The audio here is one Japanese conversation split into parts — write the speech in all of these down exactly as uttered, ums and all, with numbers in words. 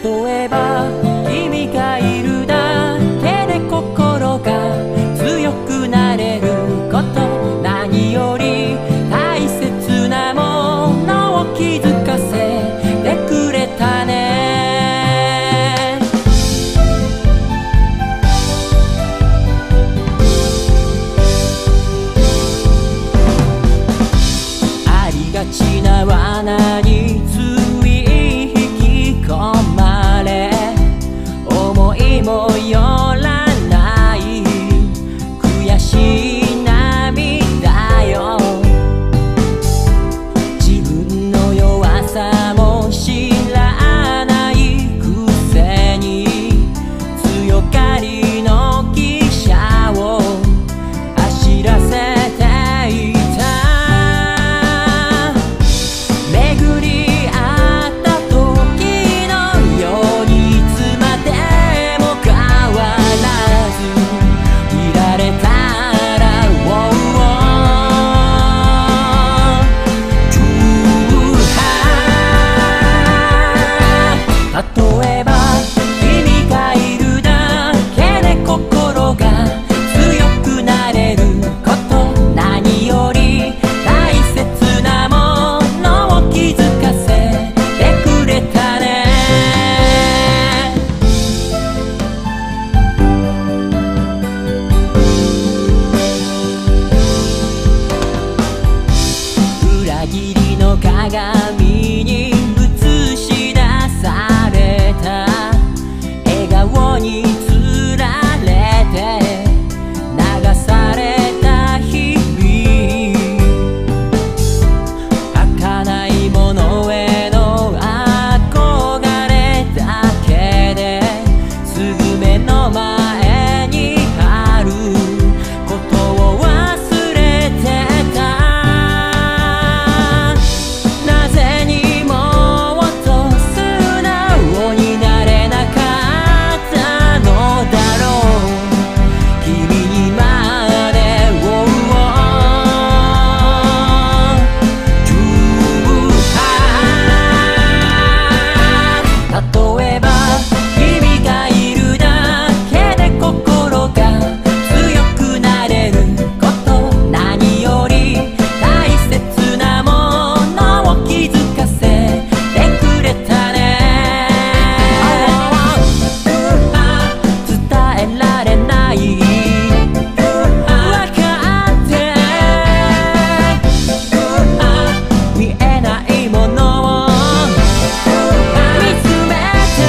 例えば君がいるだけで心が強くなれること、何より大切なものを気づかせてくれたね。ありがちな罠につい引き込まれ、思いもよらない悔しい涙よ。自分の弱さも知らないくせに強がりの汽車を走らせていた。巡り合った時のようにいつまでも変わらずいられたら、oh, oh. 例えば君がいるだけで心が強くなれること、何より大切なものを気づかせてくれたね。裏切りの鏡に映し出された笑顔につられて流された日々、儚いものへの憧れだけですぐ目の前にあることを忘れてた。なぜにもっと素直になれなかったのだろう、君にまで、oh, oh. 例えば君がいるだけで心が強くなれること、何より大切なものを気づかせてくれたね。伝えられないわかって見えないものを見つめて、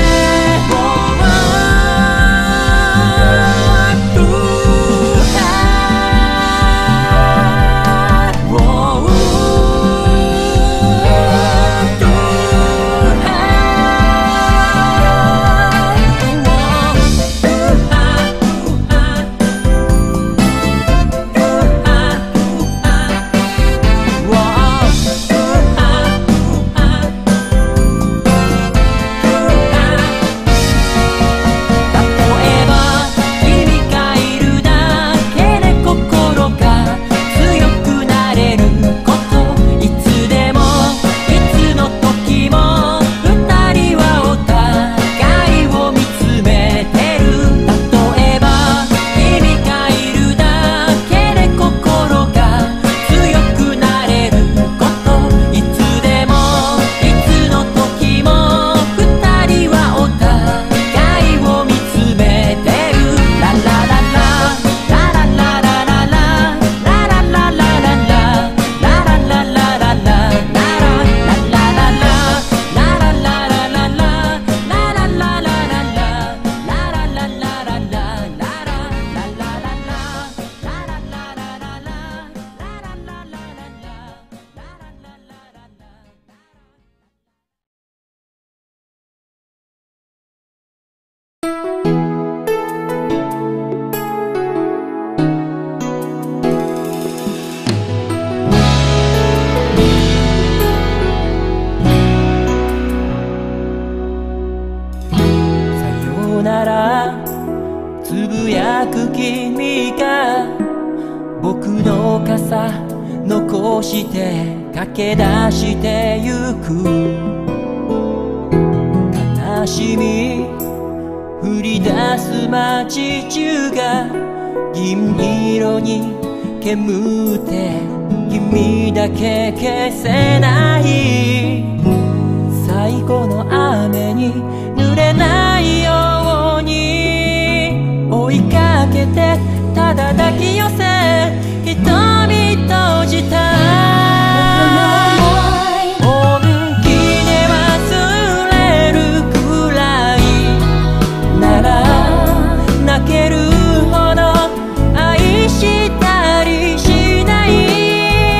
く君が僕の傘残して駆け出してゆく。悲しみ降り出す街中が銀色に煙って君だけ消せない。最後の雨に濡れないように追いかけてただ抱き寄せ瞳閉じた。本気で忘れるくらいなら泣けるほど愛したりしない。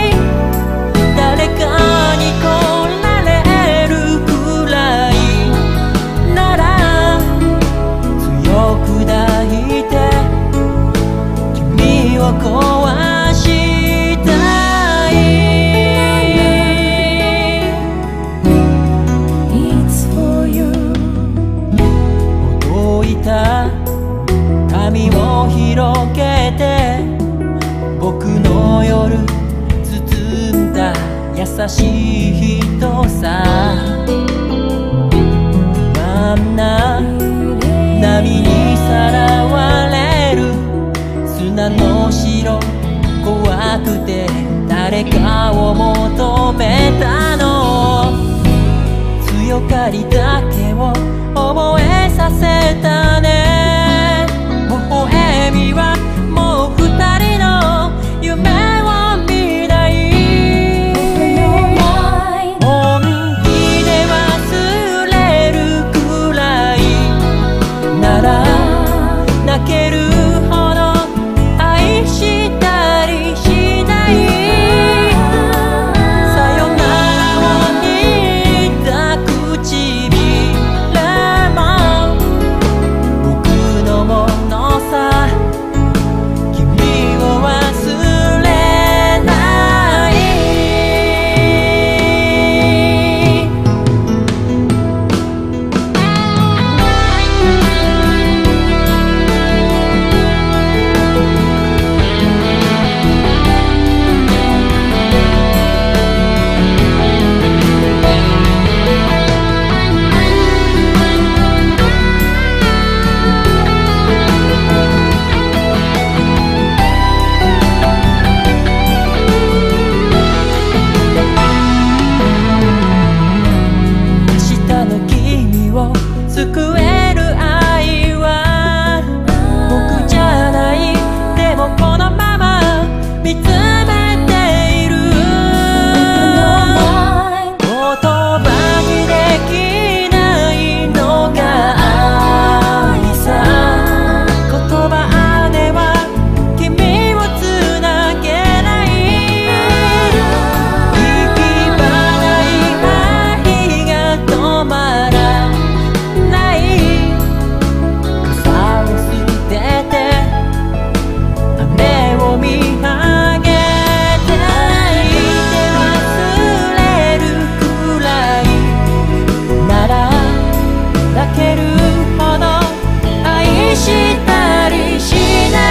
誰かに来られるくらいなら強く抱いて君を壊したい。It's for you ほどいた髪を広げて僕の夜包んだ優しい人さ。真ん中波にさらわれる砂の城怖くて誰かを求めたの。強がりだけを覚えさせたね。微笑みはもう二人の夢を見ない。本気で忘れるくらいなら泣けるほど愛したりしない。さよならを言った唇も僕のものさ。君を忘れない。明日の君を救える愛は僕じゃない。でもこのまま見つめている。言葉にできないのが愛さ。言葉では君をつなげない。息ばない愛が止まらない。傘を捨てて雨を見上げていて忘れるくらいなら泣けるほど愛したりしない。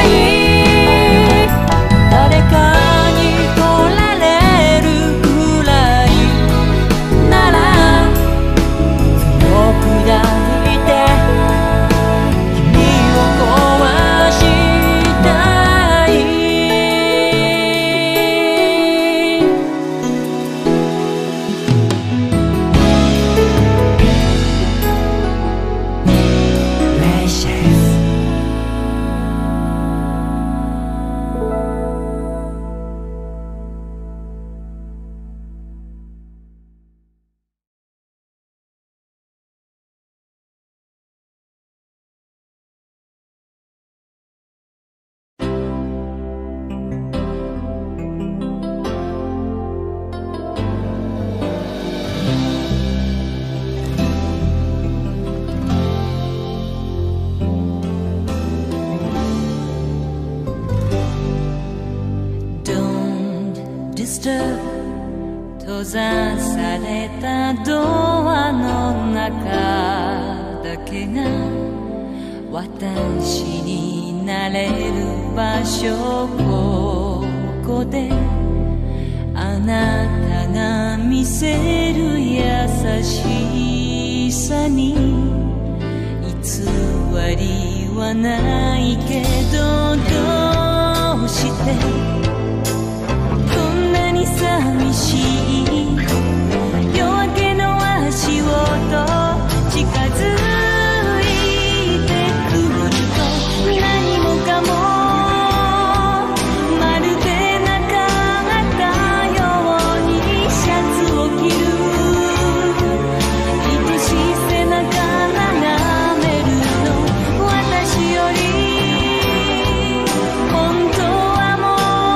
誰かに来られるくらいなら強く抱いて君を壊したい。Precious Don't disturb 閉ざされたドアの中だけが私になれる場所。ここであなたが見せる優しさにわりはないけど、どうしてこんなに寂しい。夜明けの足音近づいてくると、何もかもまるでなかったようにシャツを着る。愛しい背中眺めるの、私より本当はもう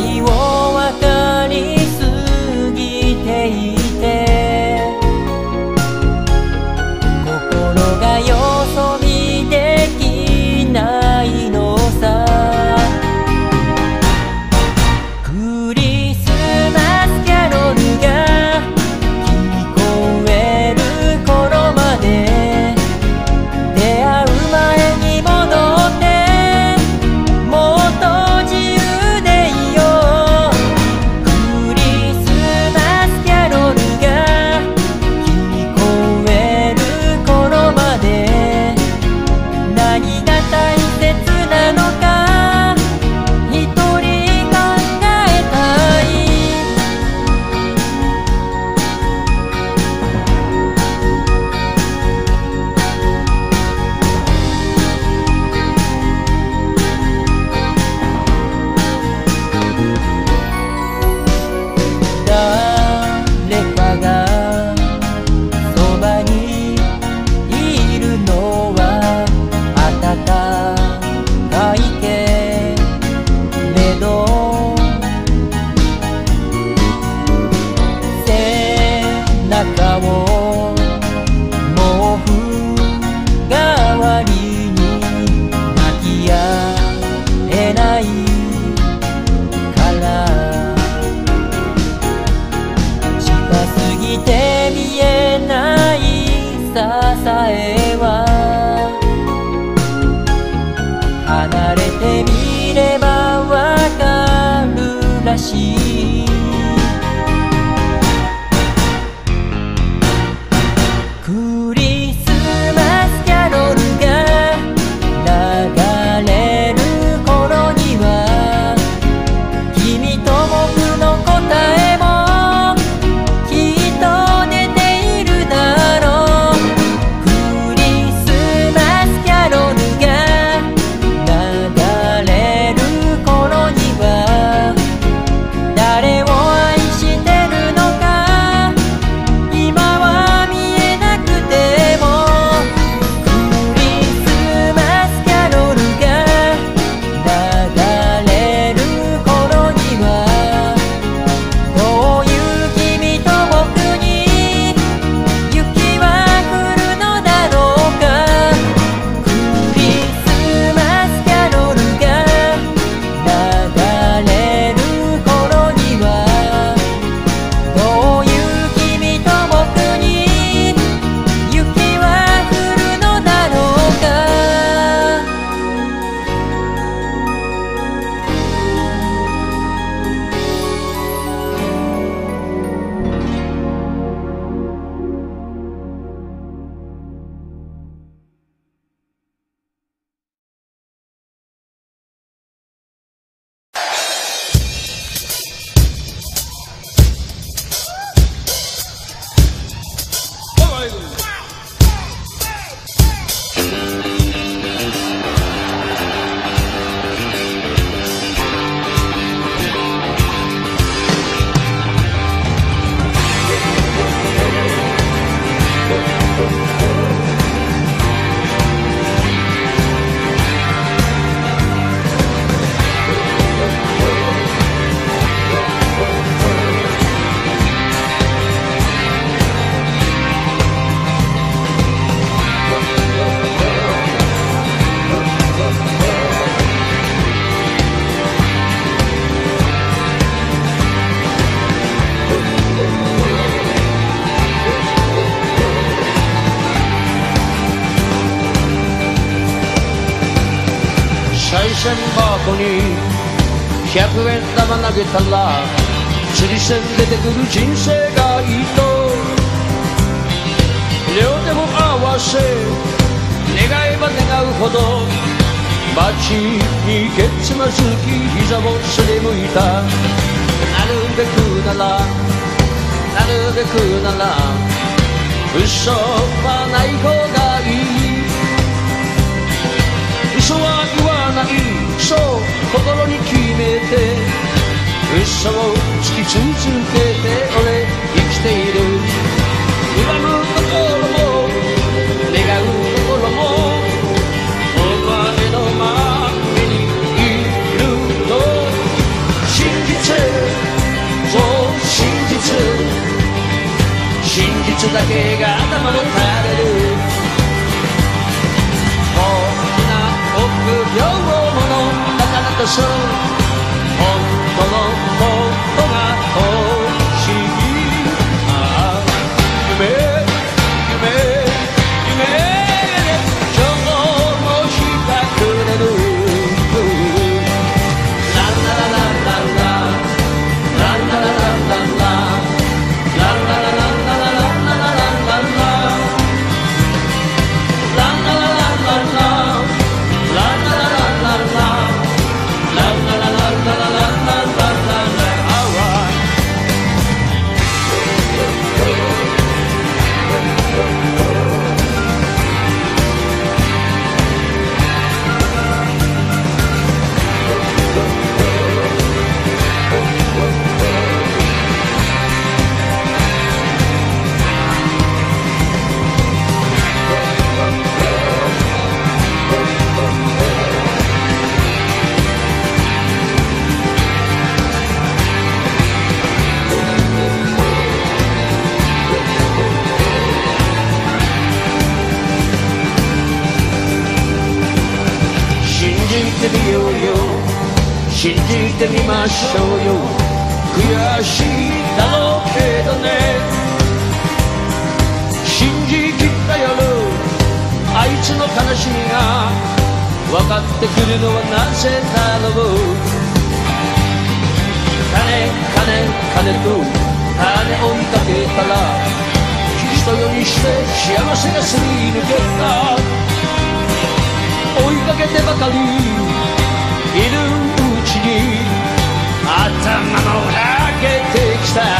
愛を分かりすぎていて心がよそ見できないのさ。クリスマスキャロルが聞こえる頃まで出会う前に戻ってもっと自由でいよう。クリスマスキャロルが聞こえる頃まで何が大切なのか一人考えたい。誰かがそばにいるのは温かいけれど背中を毛布代わりに泣きやえないから近すぎて見えない支えは離れてみればわかるらしい。クリスマスキャロルが流れる頃には君と僕の答えもきっと出ているだろう。クリスマスキャロルが流れる頃には誰を愛してるのか今は見えなくてもクリスマスキャロルが流れる頃にはどういう君と僕に雪は降るのだろうか。クリスマスキャロルが流れる頃にはどういう君と僕に雪は降るのだろうか。 賽銭箱にひゃくえん玉投げたら釣り銭出てくる人生がいいと両手も合わせ願えば願うほど街にけつまずき膝をすりむいた。なるべくならなるべくなら嘘はない方がいい。嘘は言わない、そう心に決めて嘘を突き続けて俺生きている。恨むところも願うところもお前の前にいると信じて信じてみましょうよ。悔しいだろうけどね、信じきった夜、あいつの悲しみが分かってくるのはなぜだろう。金金金と金追いかけたら人よりして幸せがすり抜けた。追いかけてばかりいるうちに頭もはげてきた。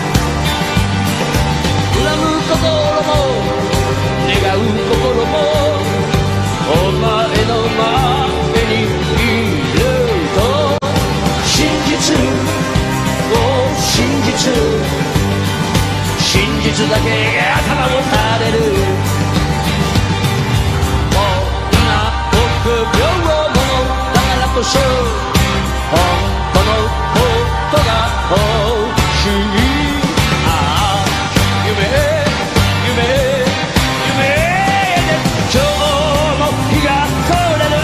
恨む心も願う心もお前の前にいると、真実を真実、真実だけが頭を垂れる。こんな臆病者だからこそ本当のことが欲しい。ああ夢夢夢で今日も日が暮れる。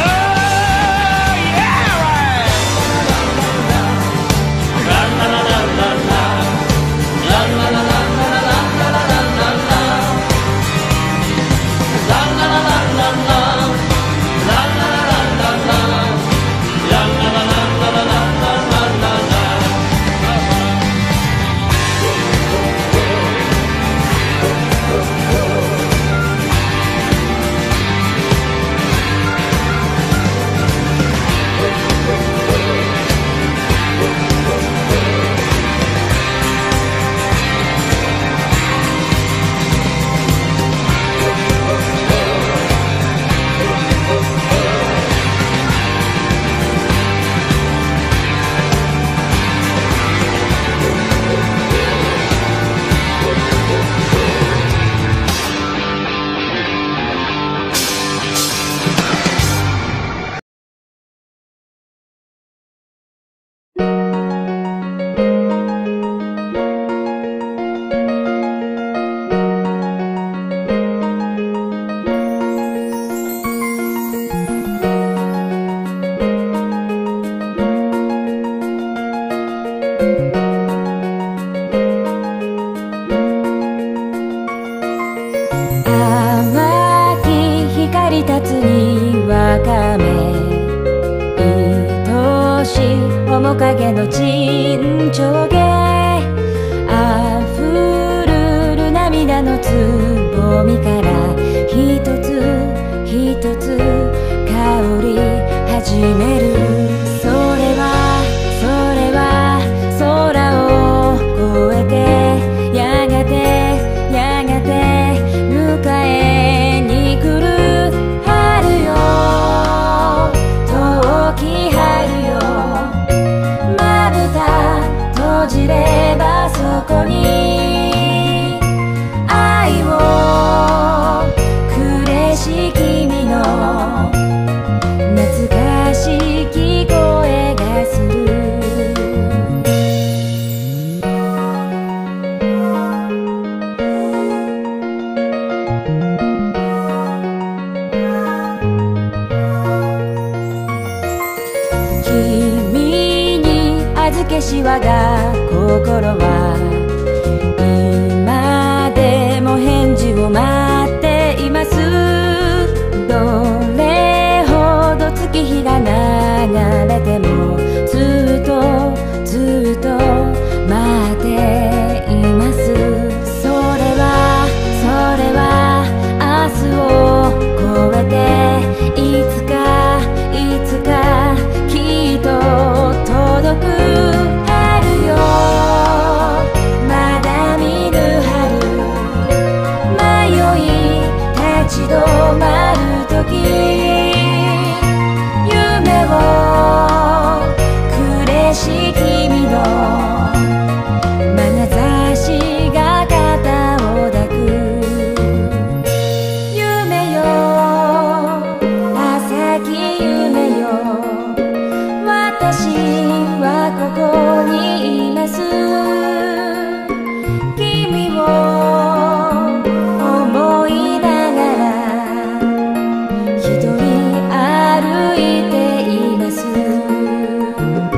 一人歩いています。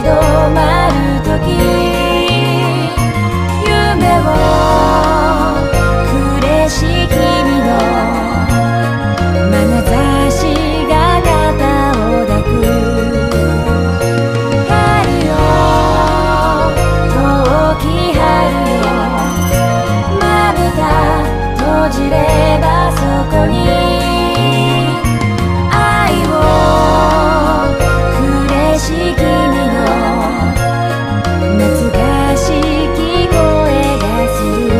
止まる時夢をくれし君の眼差しが肩を抱く春よ遠き春よまぶた閉じればそこに愛をくれし君の懐かしき声がする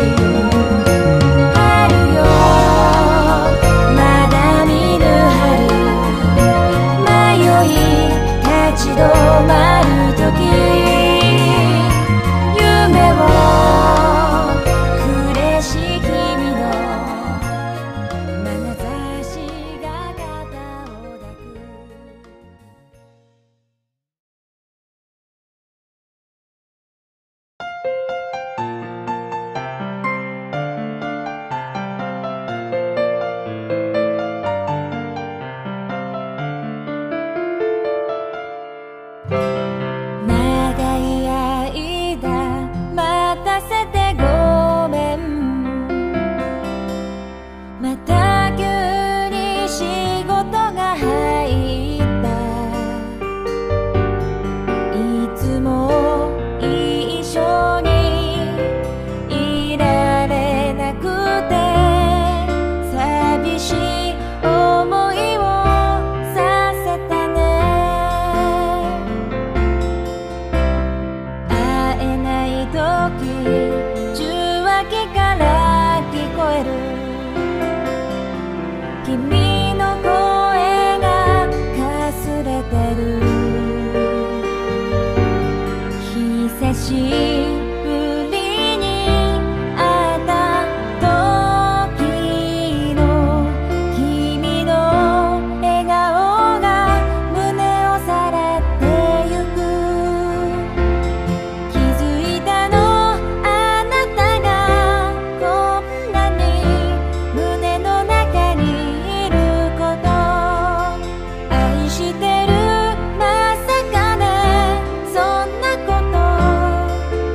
春よまだ見ぬ春迷い立ち止まる時夢をくれし君の眼差しが肩を抱く長い間待たせてごめんまた急に仕事が入ったいつも一緒にいられなくて寂しい思いをさせたね会えない時受話器から聞こえる君の声がかすれてる久しぶりに会った時の君の笑顔が胸をさらってゆく気づいたのあなたがこんなに胸の中にいること愛してるまさかねそんなこと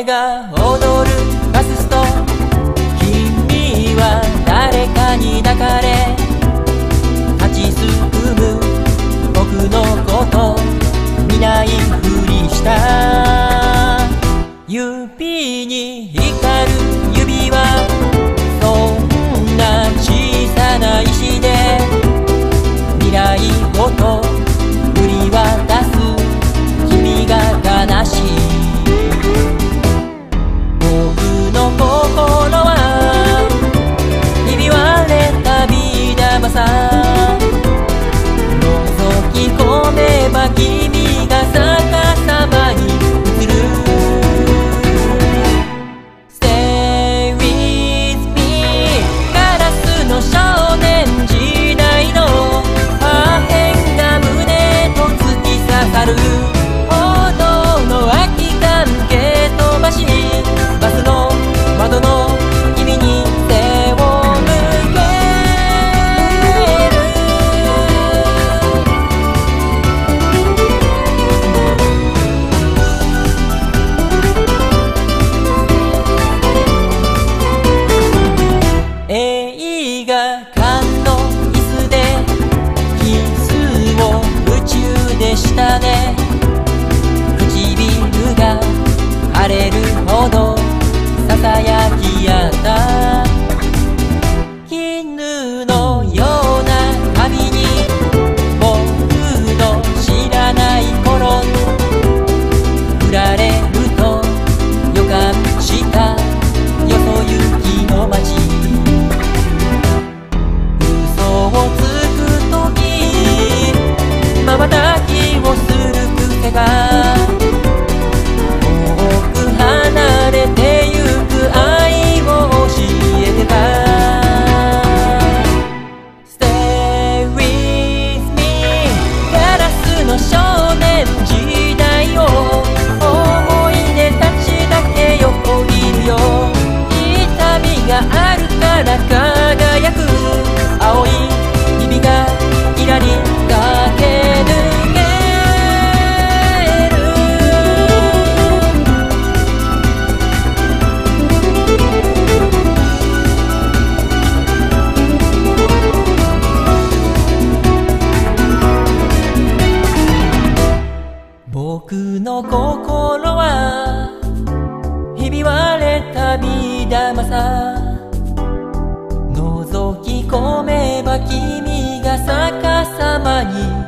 雨が踊るバススト、君は誰かに抱かれ立ちすくむ僕のこと見ないふりした。指に光る指輪、そんな小さな石で未来ごと振り渡す君が悲しい。僕の心はひび割れたビー玉さ、覗き込めば君が逆さまに映る。 Stay with me ガラスの少年時代の破片が胸と突き刺さる。歩道の空き缶蹴飛ばしバスの窓の君に背を向ける。映画館の椅子でキスを夢中でしたね。唇が腫れるほどささやき合った。絹のような髪に僕の知らない頃振られると予感したよそ行きの街。嘘をつくとき瞬きをする癖が離れてゆく愛を教えてた。 Stay with me ガラスの少年時代を思い出たちだけ横切るよ。痛みがあるから輝く青い日々がキラリ駆け抜ける。僕の心はひび割れたビー玉さ、覗き込めば君が逆さまに